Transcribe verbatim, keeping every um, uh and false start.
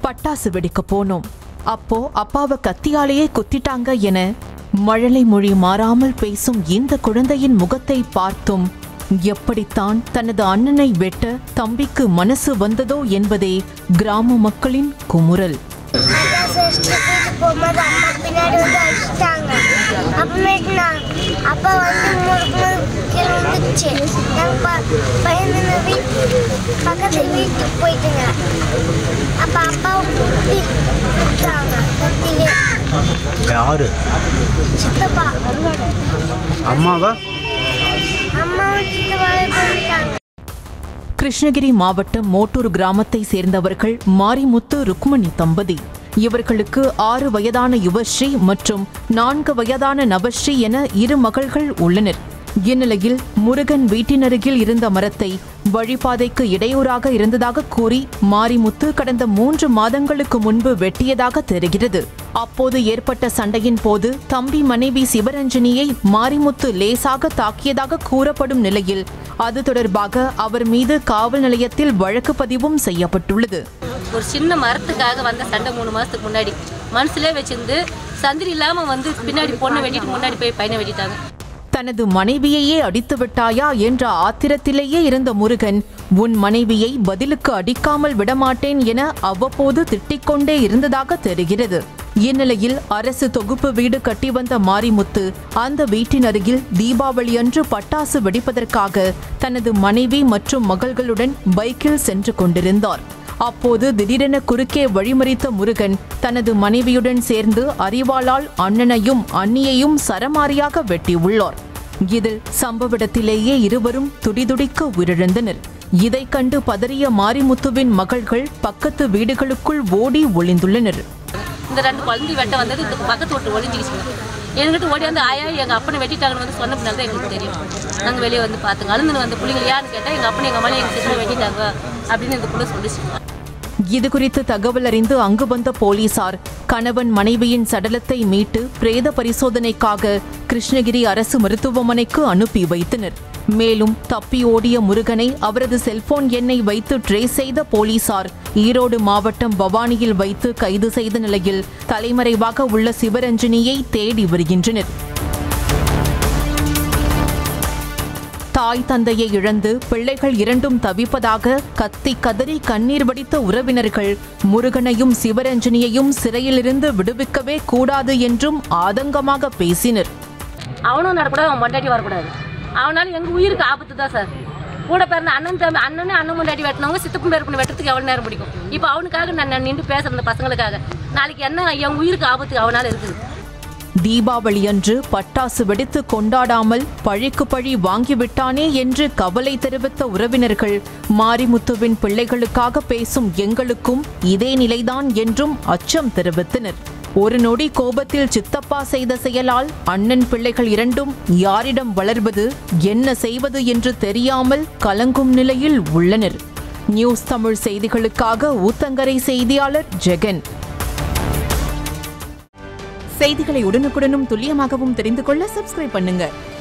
பட்டாசு வெடிக்க போனோம். அப்போ அப்பாவை கத்தியாலேயே குத்திட்டாங்க என மழலை மொழி மாறாமல் பேசும் இந்த குழந்தையின் முகத்தை பார்த்தும் எப்படித்தான் தனது அண்ணனை வெட்ட தம்பிக்கு மனசு வந்ததோ என்பதே கிராம மக்களின் குமுறல். யாரு? சித்தப்பா. அம்மாவா? கிருஷ்ணகிரி மாவட்டம் மோட்டூர் கிராமத்தை சேர்ந்தவர்கள் மாரிமுத்து ருக்மணி தம்பதி. இவர்களுக்கு ஆறு வயதான யுவஸ்ரீ மற்றும் நான்கு வயதான நவஸ்ரீ என இரு மகள்கள் உள்ளனர். இந்நிலையில் முருகன் வீட்டினருகில் இருந்த மரத்தை வழிபாதைக்கு இடையூறாக இருந்ததாக கூறி மாரிமுத்து கடந்த மூன்று மாதங்களுக்கு முன்பு வெட்டியதாக தெரிகிறது. அப்போது ஏற்பட்ட சண்டையின் போது தம்பி மனைவி சிவரஞ்சனியை மாரிமுத்து லேசாக தாக்கியதாக கூறப்படும் நிலையில் அது தொடர்பாக அவர் மீது காவல் நிலையத்தில் வழக்கு பதிவும் செய்யப்பட்டுள்ளது. ஒரு சின்ன மரத்துக்காக வந்த சண்டை மூணு மாசத்துக்கு முன்னாடி மனசுலே வச்சிருந்து சந்திரி இல்லாம வந்து பின்னாடி பொண்ணை வெட்டிட்டு முன்னாடி போய் பையனை வெட்டிட்டாங்க. தனது மனைவியையே அடித்து விட்டாயா என்ற ஆத்திரத்திலேயே இருந்த முருகன் உன் மனைவியை பதிலுக்கு அடிக்காமல் விடமாட்டேன் என அவ்வப்போது திட்டிக்கொண்டே இருந்ததாக தெரிகிறது. இந்நிலையில் அரசு தொகுப்பு வீடு கட்டி வந்த மாரிமுத்து அந்த வீட்டின் அருகில் தீபாவளி அன்று பட்டாசு வெடிப்பதற்காக தனது மனைவி மற்றும் மகள்களுடன் பைக்கில் சென்று கொண்டிருந்தார். அப்போது திடீரென குறுக்கே வழிமறித்த முருகன் தனது மனைவியுடன் சேர்ந்து அரிவாளால் அண்ணனையும் அண்ணியையும் சரமாரியாக வெட்டியுள்ளார். இதில் சம்பவ இடத்திலேயே இருவரும் துடிதுடிக்க உயிரிழந்தனர். இதை கண்டு பதறிய மாரிமுத்துவின் மகள்கள் பக்கத்து வீடுகளுக்குள் ஓடி ஒளிந்துள்ளனர். இந்த ரெண்டு குழந்தை வெட்ட வந்தது பக்கத்து விட்டு ஒளிஞ்சிக்கிச்சு. என்கிட்ட ஓடி வந்து ஆயா எங்கள் அப்பனை வெட்டிட்டாங்கன்னு வந்து சொன்ன பின்னால்தான் எங்களுக்கு தெரியும். நாங்கள் வெளியே வந்து பார்த்துங்க அழுந்துன்னு வந்து பிள்ளைங்க யான்னு கேட்டால் எங்கள் அப்பனை எங்கள் அம்மாலே எங்கள் சிஸ்டரை வெட்டிட்டாங்க அப்படின்னு இந்த பிள்ளை சொல்லிச்சு. இது குறித்து தகவல் அறிந்து அங்கு வந்த போலீசார் கணவன் மனைவியின் சடலத்தை மீட்டு பிரேத பரிசோதனைக்காக கிருஷ்ணகிரி அரசு மருத்துவமனைக்கு அனுப்பி வைத்தனர். மேலும் தப்பி ஓடிய முருகனை அவரது செல்போன் எண்ணை வைத்து ட்ரேஸ் செய்த போலீசார் ஈரோடு மாவட்டம் பவானியில் வைத்து கைது செய்த நிலையில் தலைமறைவாக உள்ள சிவரஞ்சனியை தேடி வருகின்றனர். தாய் தந்தையை இழந்து பிள்ளைகள் இரண்டும் தவிப்பதாக கத்தி கதறி கண்ணீர் வடித்த உறவினர்கள் முருகனையும் சிவரஞ்சனியையும் சிறையிலிருந்து விடுவிக்கவே கூடாது என்றும் ஆதங்கமாக பேசினர். அவனும் நடக்கூடாது, அவன் பொண்டாட்டி வரக்கூடாது. அவனால எங்கள் உயிருக்கு ஆபத்து தான் சார். கூட பிறந்த அண்ணன் தம்பி அண்ணனே அண்ணன் பொண்டாட்டி வெட்டினவங்க சித்தப்பும் பேர் பண்ணி வெட்டுறதுக்கு எவ்வளோ நேரம் பிடிக்கும். இப்போ அவனுக்காக நான் நின்று பேசுகிற அந்த பசங்களுக்காக நாளைக்கு என்ன என் உயிருக்கு ஆபத்து அவனால் இருக்குது. தீபாவளி அன்று பட்டாசு வெடித்து கொண்டாடாமல் பழிக்கு பழி வாங்கிவிட்டானே என்று கவலை தெரிவித்த உறவினர்கள் மாரிமுத்துவின் பிள்ளைகளுக்காக பேசும் எங்களுக்கும் இதே நிலைதான் என்றும் அச்சம் தெரிவித்தனர். ஒரு நொடி கோபத்தில் சித்தப்பா செய்த செயலால் அண்ணன் பிள்ளைகள் இரண்டும் யாரிடம் வளர்வது என்ன செய்வது என்று தெரியாமல் கலங்கும் நிலையில் உள்ளனர். நியூஸ் தமிழ் செய்திகளுக்காக ஊத்தங்கரை செய்தியாளர் ஜெகன். செய்திகளை உடனுக்குடனும் துல்லியமாகவும் தெரிந்து கொள்ள சப்ஸ்கிரைப் பண்ணுங்க.